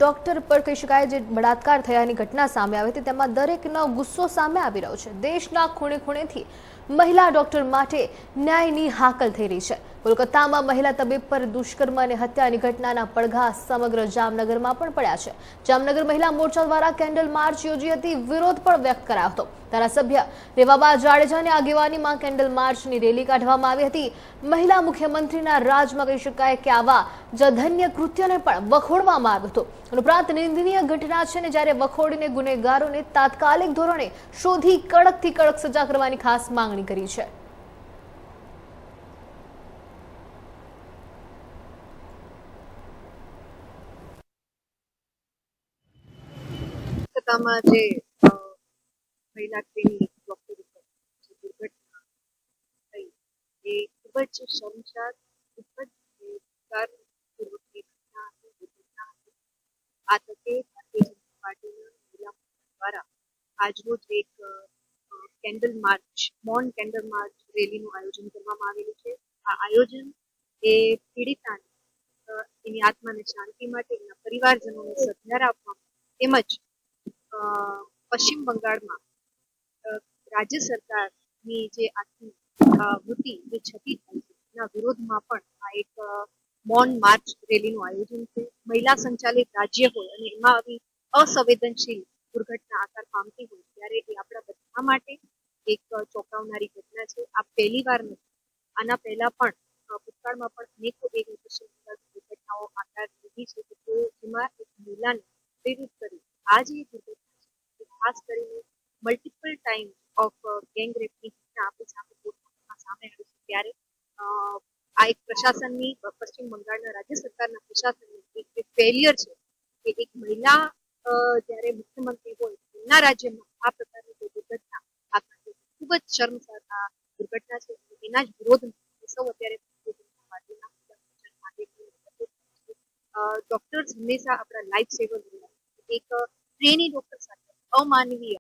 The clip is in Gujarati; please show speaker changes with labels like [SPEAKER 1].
[SPEAKER 1] ડોક્ટર પર કહી શકાય જે બળાત્કાર થયાની ઘટના સામે આવી હતી તેમાં દરેકનો ગુસ્સો સામે આવી રહ્યો છે। દેશના ખૂણે ખૂણેથી મહિલા ડોક્ટર માટે ન્યાયની હાકલ થઈ રહી છે। કોલકાતામાં મહિલા તબીબ પર દુષ્કર્મ અને હત્યાની ઘટનાના પડઘા સમગ્ર જામનગરમાં પણ પડ્યા છે। જામનગર મહિલા મોરચા દ્વારા કેન્ડલ માર્ચ યોજી હતી, વિરોધ પણ વ્યક્ત કરાયો હતો। ધારાસભ્ય રેવાબા જાડેજાની આગેવાનીમાં કેન્ડલ માર્ચની રેલી કાઢવામાં આવી હતી। મહિલા મુખ્યમંત્રીના રાજમાં કહી શકાય કે આવા જઘન્ય કૃત્યને પણ વખોડવામાં આવ્યું હતું। ઉપરાંત નિંદનીય ઘટના છે ને જ્યારે વખોડીને ગુનેગારોને તાત્કાલિક ધોરણે શોધી કડકથી કડક સજા કરવાની ખાસ માંગણી કરી છે।
[SPEAKER 2] કોલકાતામાં જે મહિલા ક્લિનિક ડોક્ટર જે દુર્ઘટના થઈ એ ખૂબ જ શર્મસાર, ખૂબ જ બેકારપૂર્વકની ઘટના હતી। આ તકે ભારતીય જનતા પાર્ટીના મહિલા મોરચા દ્વારા આજરોજ એક કેન્ડલ માર્ચ, મૌન કેન્ડલ માર્ચ રેલીનું આયોજન કરવામાં આવેલું છે। આ આયોજન એ પીડિતાને એની આત્માને શાંતિ માટે, એના પરિવારજનોને સદભાર આપવા તેમજ પશ્ચિમ બંગાળમાં રાજ્ય સરકારની જે આખી વૃત્તિ જે છતી થાય છે એના વિરોધમાં પણ આ એક મૌન માર્ચ રેલીનું આયોજન છે। મહિલા સંચાલિત રાજ્ય હોય અને એમાં આવી અસંવેદનશીલ દુર્ઘટના આકાર પામતી હોય ત્યારે એ આપણા બધા માટે એક ચોંકાવનારી ઘટના છે। આ પહેલી વાર નથી, આના પહેલા પણ ભૂતકાળમાં પણ અનેકો એવી દુર્ઘટનાઓ આકાર લીધી છે કે જેમાં એક મહિલાને પ્રેરિત કરી આ જે દુર્ઘટના છે ખાસ કરીને મલ્ટિપલ ટાઈમ ઓફ ગેંગ રેપની ઘટના આપણી સામે આવી છે ત્યારે આ એક પ્રશાસનની, પશ્ચિમ બંગાળના રાજ્ય સરકારના પ્રશાસનની એક ફેલિયર છે કે એક મહિલા જ્યારે મુખ્યમંત્રી હોય એમના રાજ્યમાં આ પ્રકારની દુર્ઘટના ખૂબ જ શર્મસાર આ દુર્ઘટના છે। એના જ વિરોધમાં સૌ અત્યારે ડોક્ટર્સ હંમેશા આપણા લાઈફ સેવર રહ્યા। એક ટ્રેની ડોક્ટર સાથે અમાનવીય